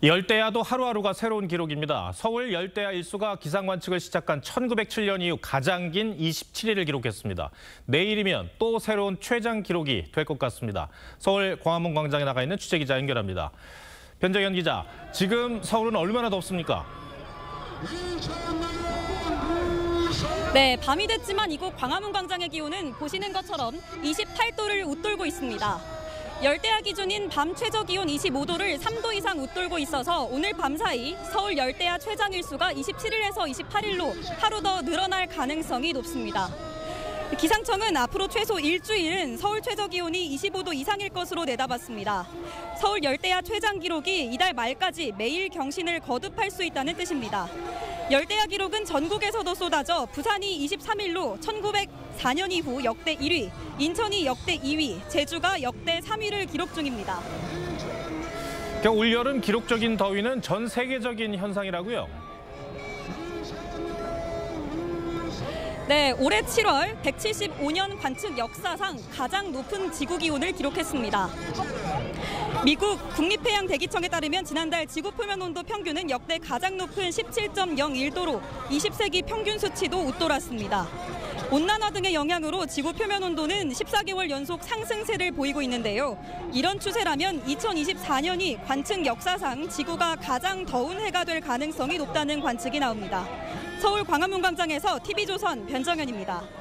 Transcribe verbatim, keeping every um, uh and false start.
열대야도 하루하루가 새로운 기록입니다. 서울 열대야 일수가 기상 관측을 시작한 천구백칠 년 이후 가장 긴 이십칠 일을 기록했습니다. 내일이면 또 새로운 최장 기록이 될 것 같습니다. 서울 광화문 광장에 나가 있는 취재기자 연결합니다. 변정현 기자, 지금 서울은 얼마나 덥습니까? 네, 밤이 됐지만 이곳 광화문 광장의 기온은 보시는 것처럼 이십팔 도를 웃돌고 있습니다. 열대야 기준인 밤 최저 기온 이십오 도를 삼 도 이상 웃돌고 있어서 오늘 밤 사이 서울 열대야 최장 일수가 이십칠 일에서 이십팔 일로 하루 더 늘어날 가능성이 높습니다. 기상청은 앞으로 최소 일주일은 서울 최저 기온이 이십오 도 이상일 것으로 내다봤습니다. 서울 열대야 최장 기록이 이달 말까지 매일 경신을 거듭할 수 있다는 뜻입니다. 열대야 기록은 전국에서도 쏟아져 부산이 이십삼 일로 천구백사 년 이후 역대 일 위, 인천이 역대 이 위, 제주가 역대 삼 위를 기록 중입니다. 올여름 기록적인 더위는 전 세계적인 현상이라고요? 네, 올해 칠월 백칠십오 년 관측 역사상 가장 높은 지구 기온을 기록했습니다. 미국 국립해양대기청에 따르면 지난달 지구 표면 온도 평균은 역대 가장 높은 십칠 점 영일 도로 이십 세기 평균 수치도 웃돌았습니다. 온난화 등의 영향으로 지구 표면 온도는 십사 개월 연속 상승세를 보이고 있는데요. 이런 추세라면 이천이십사 년이 관측 역사상 지구가 가장 더운 해가 될 가능성이 높다는 관측이 나옵니다. 서울 광화문 광장에서 티비조선 변정현입니다.